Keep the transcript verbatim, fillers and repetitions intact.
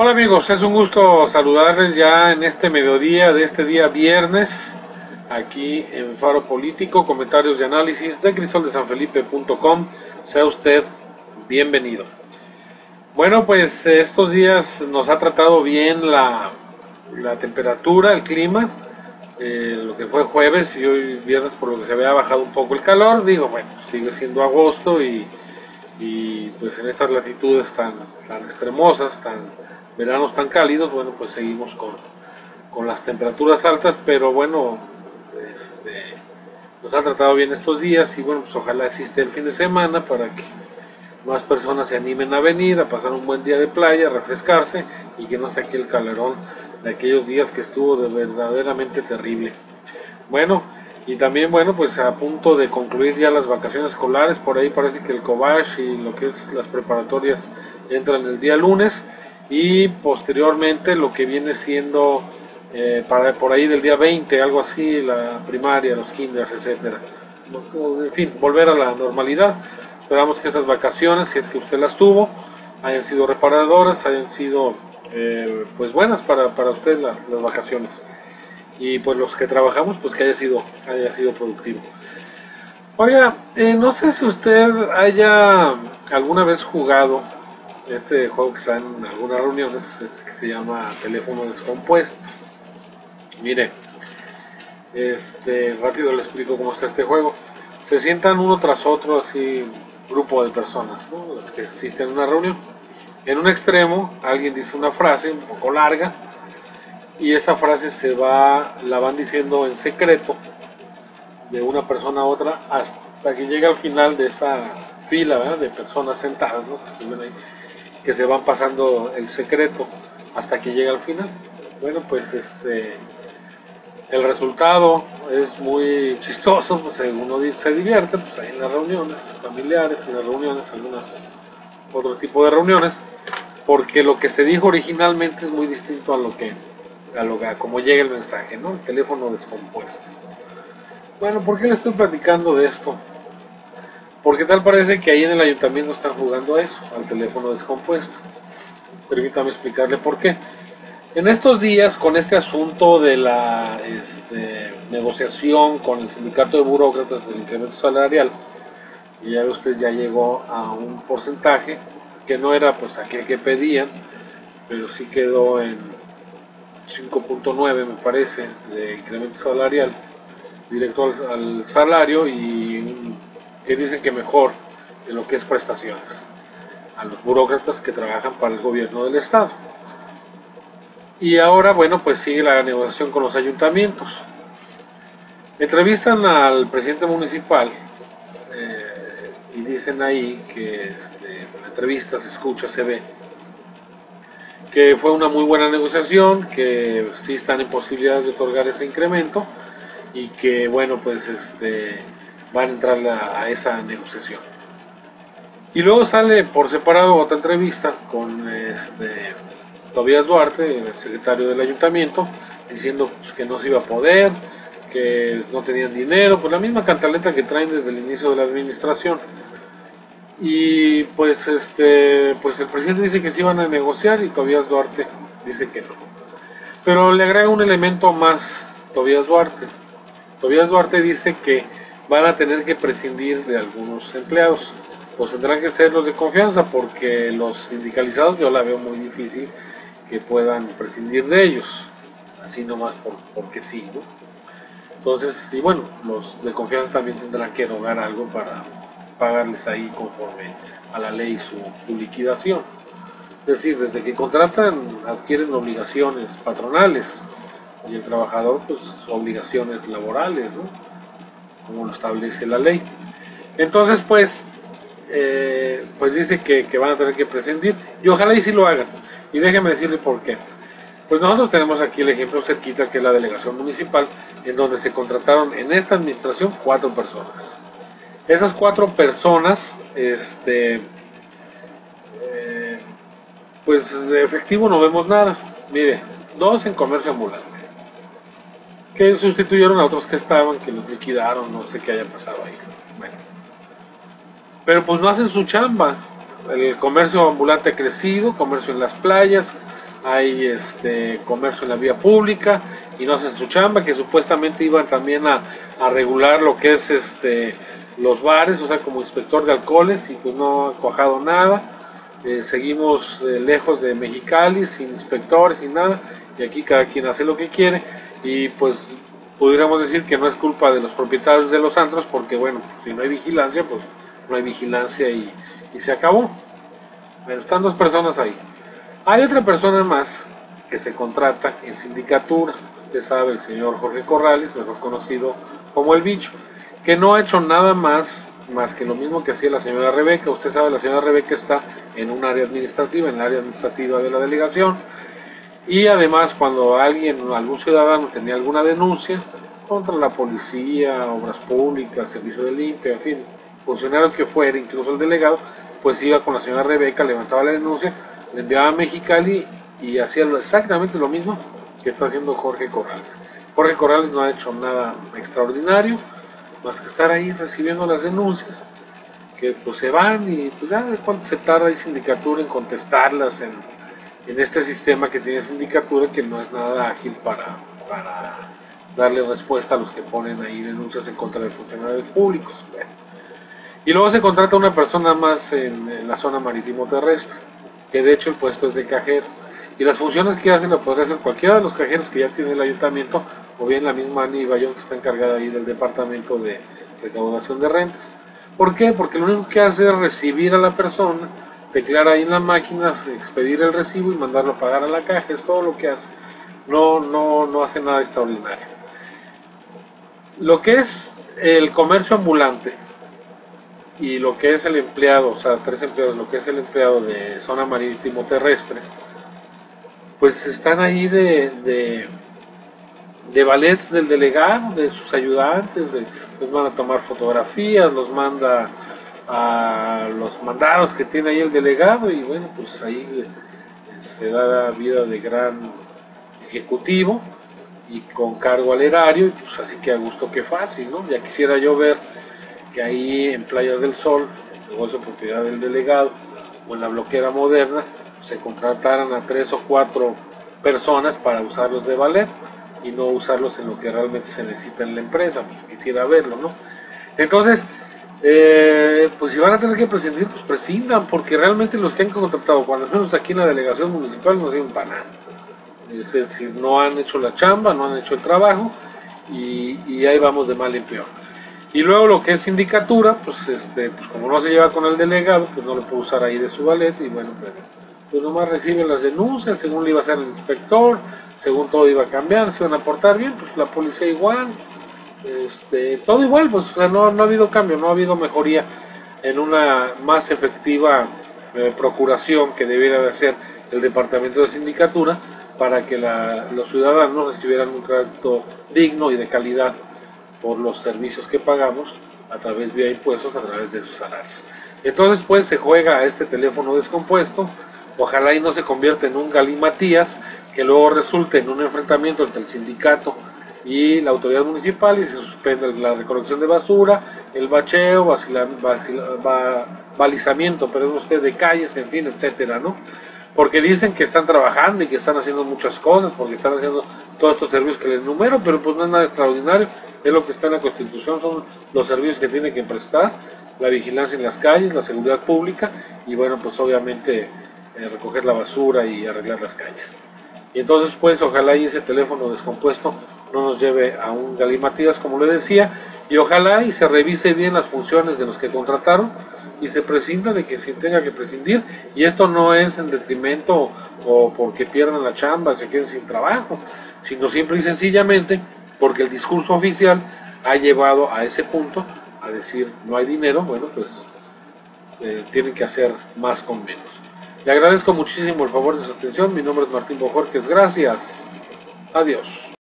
Hola amigos, es un gusto saludarles ya en este mediodía de este día viernes, aquí en Faro Político, comentarios y análisis de crisol de san felipe punto com. Sea usted bienvenido. Bueno, pues estos días nos ha tratado bien la, la temperatura, el clima, eh, lo que fue jueves y hoy viernes, por lo que se había bajado un poco el calor. Digo, bueno, sigue siendo agosto y, y pues en estas latitudes tan, tan extremosas, tan veranos tan cálidos, bueno, pues seguimos con, con las temperaturas altas, pero bueno, este, nos ha tratado bien estos días y bueno, pues ojalá existe el fin de semana para que más personas se animen a venir, a pasar un buen día de playa, a refrescarse y que no esté aquí el calorón de aquellos días que estuvo de verdaderamente terrible. Bueno, y también bueno, pues a punto de concluir ya las vacaciones escolares, por ahí parece que el Cobach y lo que es las preparatorias entran el día lunes, y posteriormente lo que viene siendo eh, para por ahí del día veinte, algo así, la primaria, los kinders, etcétera. En fin, volver a la normalidad. Esperamos que estas vacaciones, si es que usted las tuvo, hayan sido reparadoras, hayan sido eh, pues buenas para, para usted las, las vacaciones. Y pues los que trabajamos, pues que haya sido, haya sido productivo. Oiga, eh, no sé si usted haya alguna vez jugado este juego que está en algunas reuniones, este que se llama teléfono descompuesto. Mire, este rápido le explico cómo está este juego. Se sientan uno tras otro, así, grupo de personas, ¿no?, las que existen en una reunión. En un extremo, alguien dice una frase un poco larga, y esa frase se va, la van diciendo en secreto, de una persona a otra, hasta que llega al final de esa fila, ¿verdad?, de personas sentadas, ¿no?, que estuvieron ahí, que se van pasando el secreto hasta que llega al final. Bueno, pues este el resultado es muy chistoso, pues uno se divierte, pues ahí en las reuniones familiares, en las reuniones, algunas otro tipo de reuniones, porque lo que se dijo originalmente es muy distinto a lo que a lo que a como llega el mensaje, ¿no? El teléfono descompuesto. Bueno, ¿por qué le estoy platicando de esto? Porque tal parece que ahí en el ayuntamiento están jugando a eso, al teléfono descompuesto. Permítame explicarle por qué. En estos días, con este asunto de la este, negociación con el sindicato de burócratas del incremento salarial, y ya usted ya llegó a un porcentaje que no era pues aquel que pedían, pero sí quedó en cinco punto nueve, me parece, de incremento salarial directo al, al salario, y que dicen que mejor de lo que es prestaciones a los burócratas que trabajan para el gobierno del estado. Y ahora, bueno, pues sigue la negociación con los ayuntamientos. Entrevistan al presidente municipal eh, y dicen ahí que este, en la entrevista se escucha, se ve que fue una muy buena negociación, que sí están en posibilidades de otorgar ese incremento y que bueno, pues este van a entrar a, a esa negociación. Y luego sale por separado otra entrevista con este Tobías Duarte, el secretario del ayuntamiento, diciendo pues, que no se iba a poder, que no tenían dinero, pues la misma cantaleta que traen desde el inicio de la administración. Y pues este pues el presidente dice que sí iban a negociar y Tobías Duarte dice que no. Pero le agrega un elemento más Tobías Duarte. Tobías Duarte dice que van a tener que prescindir de algunos empleados, pues tendrán que ser los de confianza, porque los sindicalizados yo la veo muy difícil que puedan prescindir de ellos, así nomás por, porque sí, ¿no? Entonces, y bueno, los de confianza también tendrán que erogar algo para pagarles ahí conforme a la ley su, su liquidación. Es decir, desde que contratan adquieren obligaciones patronales y el trabajador pues obligaciones laborales, ¿no?, como lo establece la ley. Entonces pues eh, pues dice que, que van a tener que prescindir, y ojalá y sí lo hagan, y déjeme decirle por qué. Pues nosotros tenemos aquí el ejemplo cerquita, que es la delegación municipal, en donde se contrataron en esta administración cuatro personas. Esas cuatro personas este eh, pues de efectivo no vemos nada. Mire, dos en comercio ambulante, que sustituyeron a otros que estaban, que los liquidaron, no sé qué haya pasado ahí. Bueno, pero pues no hacen su chamba. El comercio ambulante ha crecido, comercio en las playas, hay este comercio en la vía pública y no hacen su chamba, que supuestamente iban también a, a regular lo que es este los bares, o sea, como inspector de alcoholes, y pues no ha cuajado nada. Eh, seguimos eh, lejos de Mexicali, sin inspectores, sin nada, y aquí cada quien hace lo que quiere, y pues pudiéramos decir que no es culpa de los propietarios de los antros, porque bueno, si no hay vigilancia, pues no hay vigilancia y, y se acabó. Bueno, están dos personas ahí. Hay otra persona más que se contrata en sindicatura, usted sabe, el señor Jorge Corrales, mejor conocido como El Bicho, que no ha hecho nada más, más que lo mismo que hacía la señora Rebeca. Usted sabe, la señora Rebeca está en un área administrativa, en el área administrativa de la delegación, y además cuando alguien, algún ciudadano tenía alguna denuncia contra la policía, obras públicas, servicio de limpia, en fin, funcionario que fuera, incluso el delegado, pues iba con la señora Rebeca, levantaba la denuncia, le enviaba a Mexicali y hacía exactamente lo mismo que está haciendo Jorge Corrales. Jorge Corrales no ha hecho nada extraordinario, más que estar ahí recibiendo las denuncias, que pues se van y pues ya de cuánto se tarda ahí sindicatura en contestarlas en, en este sistema que tiene sindicatura, que no es nada ágil para, para darle respuesta a los que ponen ahí denuncias en contra de funcionarios públicos. Bueno. Y luego se contrata una persona más en, en la zona marítimo terrestre, que de hecho el puesto es de cajero, y las funciones que hacen la podría hacer cualquiera de los cajeros que ya tiene el ayuntamiento, o bien la misma Ani Bayón, que está encargada ahí del departamento de recaudación de rentas. ¿Por qué? Porque lo único que hace es recibir a la persona, teclear ahí en la máquina, expedir el recibo y mandarlo a pagar a la caja, es todo lo que hace. No, no, no hace nada extraordinario. Lo que es el comercio ambulante y lo que es el empleado, o sea, tres empleados, lo que es el empleado de zona marítimo terrestre, pues están ahí de, de, de valets del delegado, de sus ayudantes, de, los manda a tomar fotografías, los manda a los mandados que tiene ahí el delegado, y bueno, pues ahí se da la vida de gran ejecutivo y con cargo al erario, y pues así que a gusto que fácil, ¿no? Ya quisiera yo ver que ahí en Playas del Sol, negocio de propiedad del delegado, o en la bloquera moderna, se contrataran a tres o cuatro personas para usarlos de valer y no usarlos en lo que realmente se necesita en la empresa. Pues quisiera verlo, ¿no? Entonces, eh, pues si van a tener que prescindir, pues prescindan, porque realmente los que han contratado, cuando menos aquí en la delegación municipal, no sirven para nada. Es decir, no han hecho la chamba, no han hecho el trabajo, y, y ahí vamos de mal en peor. Y luego lo que es sindicatura, pues este pues como no se lleva con el delegado, pues no lo puede usar ahí de su valet, y bueno, pues, pues nomás reciben las denuncias, según le iba a ser el inspector, según todo iba a cambiar, se iban a portar bien, pues la policía igual, este todo igual, pues o sea, no, no ha habido cambio, no ha habido mejoría en una más efectiva eh, procuración que debiera de hacer el departamento de sindicatura para que la, los ciudadanos recibieran un trato digno y de calidad por los servicios que pagamos a través de impuestos, a través de sus salarios. Entonces pues se juega a este teléfono descompuesto, ojalá y no se convierta en un galimatías que luego resulte en un enfrentamiento entre el sindicato y la autoridad municipal y se suspende la recolección de basura, el bacheo, vacila, vacila, va, balizamiento, perdón usted, de calles, en fin, etcétera, ¿no? Porque dicen que están trabajando y que están haciendo muchas cosas, porque están haciendo todos estos servicios que les enumero, pero pues no es nada extraordinario, es lo que está en la Constitución, son los servicios que tienen que prestar, la vigilancia en las calles, la seguridad pública, y bueno, pues obviamente eh, recoger la basura y arreglar las calles. Y entonces pues ojalá y ese teléfono descompuesto no nos lleve a un galimatías, como le decía, y ojalá y se revise bien las funciones de los que contrataron, y se prescinda de que se tenga que prescindir, y esto no es en detrimento o porque pierdan la chamba, se queden sin trabajo, sino simple y sencillamente porque el discurso oficial ha llevado a ese punto, a decir no hay dinero, bueno pues eh, tienen que hacer más con menos. Le agradezco muchísimo el favor de su atención, mi nombre es Martín Bojorquez, gracias, adiós.